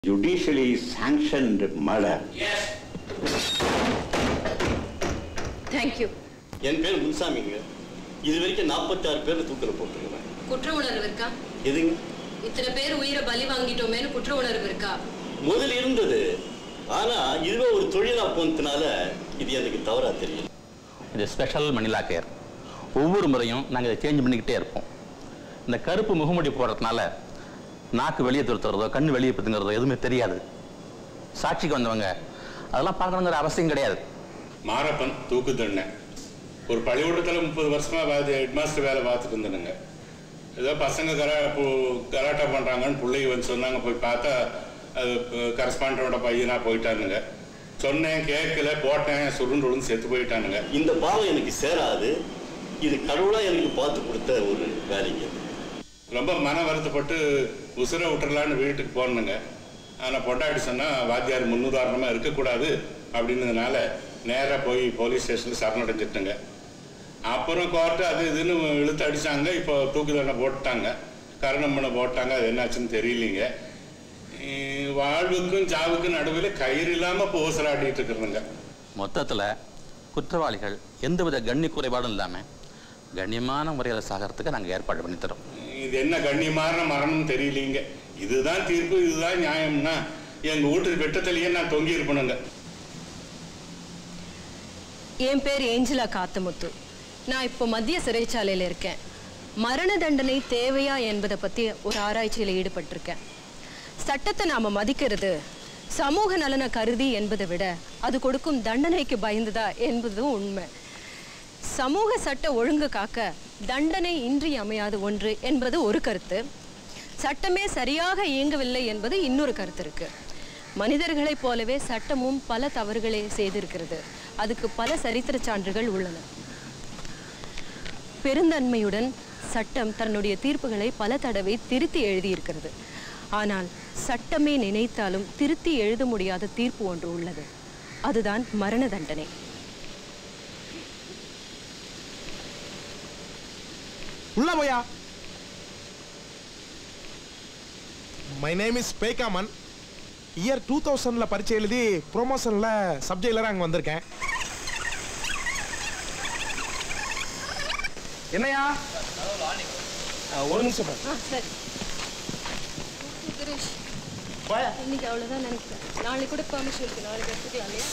Judicially sanctioned murder. Yes. Thank you. என் பேர் முன்சாமிங்க. இது வரைக்கும் 46 பேர் தூக்கில போட்டுருக்கேன். குற்ற உணர்வு இருக்கா? எதுங்க? இத்தனை பேர் உயிரை பலி வாங்கிட்டோமேன்னு குற்ற உணர்வு இருக்கா? முதல்ல இருந்தது. ஆனா இதுவே ஒரு தொழிலா போனதுனால இது எனக்கு தவறா தெரியல. இது ஸ்பெஷல் மணிலா கேர். ஒவ்வொரு முறையும் நாங்கள் இதை சேஞ்ச் பண்ணிக்கிட்டே இருப்போம். இந்த கருப்பு முகமுடி போடுறதுனால நாக்கு வெளியே துரத்துறதோ கண்ணு வெளியே பத்துங்கிறதோ எதுவுமே தெரியாது. சாட்சிக்கு வந்தவங்க அதெல்லாம் பார்க்கணுங்கிற அவசியம் கிடையாது. மாரப்பன் தூக்கு தண்டனை. ஒரு பள்ளிக்கூடத்தில் 30 வருஷமா ஹெட் மாஸ்டர் வேலை பார்த்துட்டு இருந்தேனுங்க. ஏதோ பசங்க கராட்டா பண்ணுறாங்கன்னு பிள்ளைங்க வந்து சொன்னாங்க. போய் பார்த்தா அது கரஸ்பாண்டோட பையனா போயிட்டானுங்க. சொன்னேன் கேட்கல, போட்டேன், சுருண்டு செத்து போயிட்டானுங்க. இந்த பாவம் எனக்கு சேராது. இது கடவுளா எனக்கு பார்த்து கொடுத்த ஒரு வேலைங்க. ரொம்ப மன வருத்தப்பட்டு உசுரை விட்டுறலான்னு வீட்டுக்கு போனேங்க. ஆனால் பொண்டாட்டி சொன்னால் வாத்தியார் முன்னுதாரணமாக இருக்கக்கூடாது அப்படின்னதுனால நேராக போய் போலீஸ் ஸ்டேஷனில் சரணடைஞ்சிட்டுங்க. அப்புறம் கோர்ட்டு அது இதுன்னு இழுத்து அடித்தாங்க. இப்போ தூக்கு தண்டனை போட்டுட்டாங்க, கரணம் போட்டாங்க. அது என்னாச்சுன்னு தெரியலிங்க. வாழ்வுக்கும் சாவுக்கும் நடுவில் கயிறு இல்லாமல் இப்போ ஊசலாடிட்டு இருக்கிறதுங்க. மொத்தத்தில் குற்றவாளிகள் எந்தவித கண்ணி குறைபாடும் இல்லாமல் கண்ணியமான முறையில் சாகிறதுக்கு நாங்கள் ஏற்பாடு பண்ணித்தரோம். இது என்ன கண்ணியமான மரணம் தெரியலீங்க. இதுதான் தீர்ப்பு, இதுதான் நியாயம்னா எங்க வீட்டுக்கு வெட்டத்திலேயே நான் தொங்கி இருப்பேனுங்க. என் பேர் ஏஞ்சலா காத்தமுத்து. நான் இப்போ மத்திய சிறைச்சாலையில் இருக்கேன். மரண தண்டனை தேவையா என்பதை பற்றி ஒரு ஆராய்ச்சியில் ஈடுபட்டிருக்கேன். சட்டத்தை நாம் மதிக்கிறது சமூக நலனை கருதி என்பதை விட அது கொடுக்கும் தண்டனைக்கு பயந்துதா என்பதும் உண்மை. சமூக சட்ட ஒழுங்கு காக்க தண்டனை இன்றியமையாத ஒன்று என்பது ஒரு கருத்து. சட்டமே சரியாக இயங்கவில்லை என்பது இன்னொரு கருத்து இருக்கு. மனிதர்களைப் போலவே சட்டமும் பல தவறுகளை செய்திருக்கிறது. அதுக்கு பல சரித்திர சான்றுகள் உள்ளன. பெருந்தன்மையுடன் சட்டம் தன்னுடைய தீர்ப்புகளை பல தடவை திருத்தி எழுதியிருக்கிறது. ஆனால் சட்டமே நினைத்தாலும் திருத்தி எழுத முடியாத தீர்ப்பு ஒன்று உள்ளது. அதுதான் மரண தண்டனை. உள்ள போயா. மை நேம் இஸ் பேகாமன். இயர் 2000ல பரீட்சை எழுதி ப்ரொமோஷன்ல சப்ஜெக்ட்ல அங்க வந்திருக்கேன். என்னையா ஒரு நிமிஷம் சரி. இன்னைக்கு அவ்வளோதான் நினைக்கிறேன். நாளைக்கு கூட பெர்மிஷன் இருக்கு. நாளைக்கு எடுத்துக்கலாம் இல்லையா?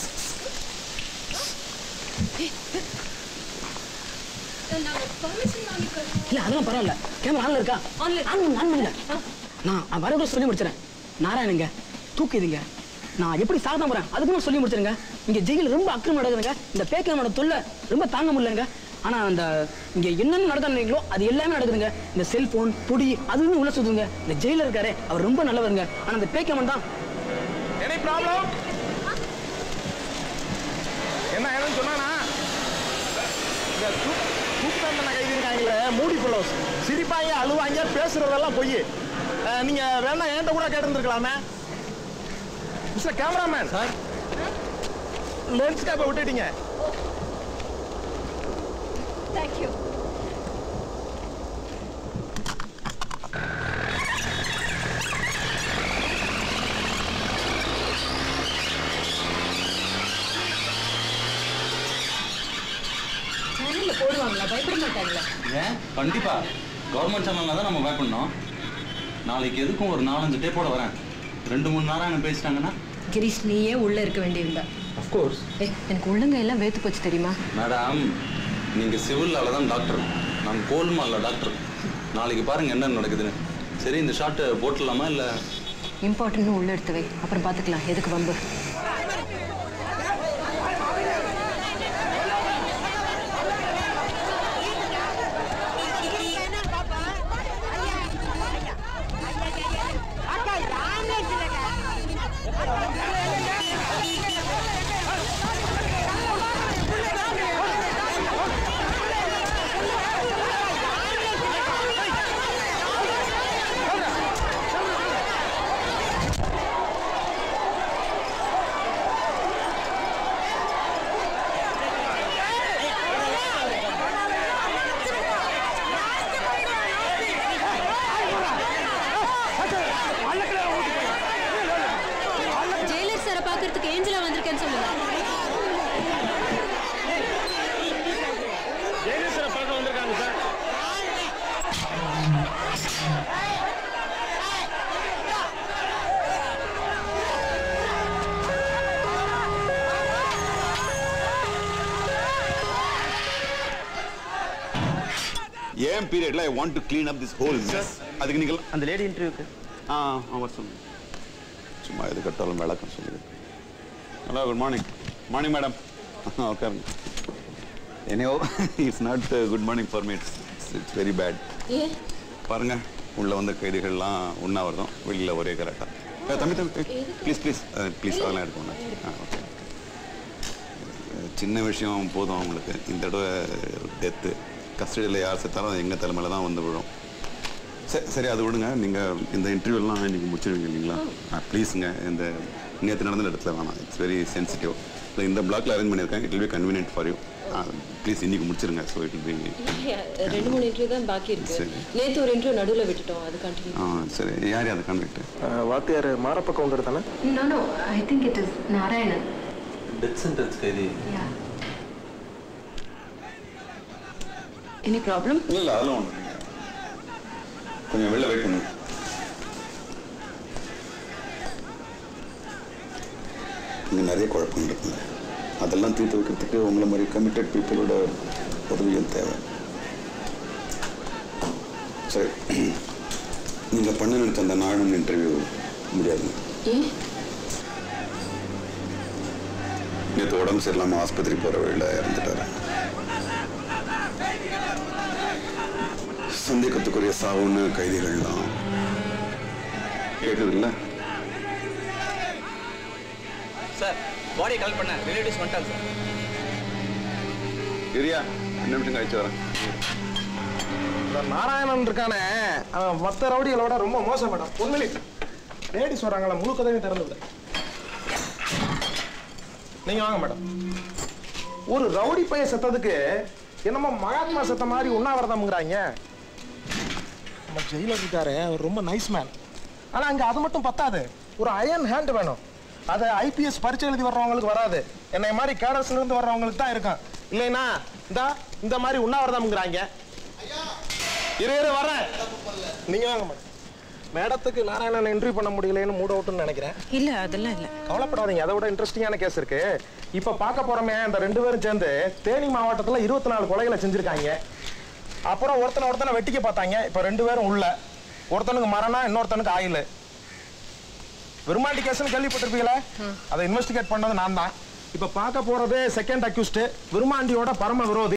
இல்ல அதெல்லாம் பரவாயில்ல. கேமரா ஆன்ல இருக்கா? ஆன் பண்ணல. நான் வரக்கூட சொல்லி முடிச்சிடறேன். நாராயணங்க தூக்கிதுங்க. நான் எப்படி சாக போறேன் அதுக்கு சொல்லி முடிச்சிருங்க. இங்க ஜெயில ரொம்ப அக்கிரமம் நடக்குதுங்க. இந்த பேக்கனோட தொல்லை ரொம்ப தாங்க முடியலங்க. ஆனா அந்த இங்க என்னென்ன நடக்குதுங்களோ அது எல்லாமே நடக்குதுங்க. இந்த செல்போன் பொடி அதுவும் உள்ள சுத்துங்க. இந்த ஜெயில இருக்காரு அவர் ரொம்ப நல்லவருங்க. ஆனா இந்த பேக்கமன் தான். Any problem? என்ன ஏன்னு சொன்னானா தூக்குதண்டனை கைது இருக்காங்களே மூடி ஃபெல்லோஸ் சிரிப்பாங்க, அழுவாங்க, பேசுறதெல்லாம் பொய். நீங்க வேணா என்கிட்ட கூட கேட்டுருந்துருக்கலாமே. மிஸ்டர் கேமராமேன் சார், லென்ஸ் கேப்பை விட்டுட்டீங்க. தேங்க்யூ. போடுவாங்களா? பயப்பட மாட்டாங்களா? ஏன் கண்டிப்பா கவர்மெண்ட் சேனல்ல தான் நம்ம பயப்படணும். நாளைக்கு எதுக்கும் ஒரு 4-5 டேப்போட வரேன். 2-3 நாராயணன் பேசிட்டாங்கன்னா கிரீஷ் நீயே உள்ள இருக்க வேண்டியதுண்டா. அஃப்கோர்ஸ். எனக்கு உள்ளங்க எல்லாம் வேத்து போச்சு தெரியுமா? மேடம் நீங்கள் சிவிலில் தான் டாக்டர், நான் கோல்மாலில் டாக்டர். நாளைக்கு பாருங்கள் என்ன நடக்குதுன்னு. சரி இந்த ஷார்ட்டு போட்டுடலாமா இல்லை? இம்பார்ட்டன்ட்னு உள்ள எடுத்து வை, அப்புறம் பார்த்துக்கலாம். எதுக்கு வம்பு? பாக்குறதுக்கு ஏஞ்சலா வந்திருக்கேன்னு சொல்லுங்க. ஜெயநேசரை பார்க்க வந்திருக்காங்க சார். ஏன் பீரியட்ல I want to clean up this whole mess. அதுக்கு நீங்கள் அந்த லேடி இன்டர்வியூக்கு அவர் சொல்லுங்க. சும்மா எது கட்டாலும் விளக்கம் சொல்லுங்க. Hello, good morning. Morning madam. உட்காருங்க. எனியோ it's not good morning for me. It's very bad. பாருங்க, உள்ள வந்த கைதிகள்லாம் உண்ணாவிரதம், வெளியில் ஒரே கரெக்டாக. தம்பி ப்ளீஸ் ப்ளீஸ் ப்ளீஸ் அதெல்லாம் எடுக்கணும். ஓகே, சின்ன விஷயம் போதும் அவங்களுக்கு. இந்த தடவை டெத்து கஸ்டடியில் யார் செத்தாலும் எங்கள் தலைமையில் தான் வந்து விழும். சரி அது விடுங்க. நீங்கள் இந்த இன்டர்வியூலாம் இன்றைக்கி முடிச்சிடுவீங்க இல்லைங்களா? ப்ளீஸுங்க, இந்த நேற்று நடந்த இடத்துல வேணாம். It's very sensitive. இந்த பிளாக்ல அரேஞ்ச் பண்ணியிருக்கேன். It will be convenient for you. Please இன்றைக்கி முடிச்சிருங்க. So it will be 2-3 interview தான் பாக்கி இருக்கு. நேற்று ஒரு இன்டர்வியூ நடுவில் விட்டுட்டோம். அது கண்டினியூ. சரி, யார் அதை கான்வெக்ட்? வாத்தியார் மாரப்ப கவுண்டர் தானே? No, I think it is Narayanan. Death sentence கைதி. Any problem? இல்லை, அதெல்லாம் ஒன்று. கொஞ்சம் வெளில வெயிட் பண்ணுங்க. இங்கே நிறைய குழப்பம் இருக்குங்க. அதெல்லாம் தீர்த்து வைக்கிறதுக்கு உங்களை மாதிரி கமிட்டட் பீப்புளோட உதவியும் தேவை. சரி, நீங்கள் பண்ண நினைச்ச அந்த நானும் இன்டர்வியூ முடியாதுங்க. நேற்று உடம்பு சரியில்லாமல் ஆஸ்பத்திரி போகிற வழியில் இறந்துட்டாரு. சந்தேகத்துக்குரிய சாவுன்னு கைதிகள்லாம் கேட்குது இல்லை சார்? பாடியை கலெக்ட் பண்ண ரிலேட்டிவ்ஸ் வந்துட்டாங்க சார். சரியா, 2 நிமிஷம் கழிச்சு வரேன். இந்த நாராயணன் இருக்கானே, அவன் மற்ற ரவுடிகளோட ரொம்ப மோசம் மேடம். உண்மையிலே லேடிஸ் வராங்களா, முழு கதவையும் திறந்துவிட. நீங்க வாங்க மேடம். ஒரு ரவுடி பைய செத்ததுக்கு என்னமோ மகாத்மா செத்த மாதிரி உண்ணாவிரதம்ங்கிறாங்க. நம்ம ஜெயிலர் இருக்காரு, அவர் ரொம்ப நைஸ் மேன். ஆனா அங்க அது மட்டும் பத்தாது, ஒரு அயன் ஹேண்ட் வேணும். அதை ஐபிஎஸ் பரீட்சை எழுதி வர்றவங்களுக்கு வராது. என்னை மாதிரி கேடர்ஸ்ல இருந்து வர்றவங்களுக்கு தான் இருக்கும். இல்லைன்னா இந்த மாதிரி உண்ணாவிரதம்ங்கிறாங்க. இரு வரேன். நீங்க வாங்க மேடம். மேடத்துக்கு நாராயணன் என்ட்ரி பண்ண முடியலன்னு மூட் அவுட்னு நினைக்கிறேன். இல்ல, அதெல்லாம் இல்ல. கவலைப்படாதீங்க, அதை விட இன்ட்ரெஸ்டிங்கான கேஸ் இருக்கு. இப்ப பார்க்க போறோமே, அந்த 2 பேரும் சேர்ந்து தேனி மாவட்டத்துல 24 கொலைகளை செஞ்சிருக்காங்க. அப்புறம் ஒருத்தனை வெட்டிக்க பார்த்தாங்க. இப்ப 2 பேரும் உள்ள. ஒருத்தனுக்கு மரணம், இன்னொருத்தனுக்கு ஆயில். விருமாண்டி கேஸ்னு கேள்விப்பட்டிருப்பீங்களா? அதை இன்வெஸ்டிகேட் பண்ணது நான் தான். இப்ப பார்க்க போறது செகண்ட் அக்யூஸ்ட், விருமாண்டியோட பரம விரோதி.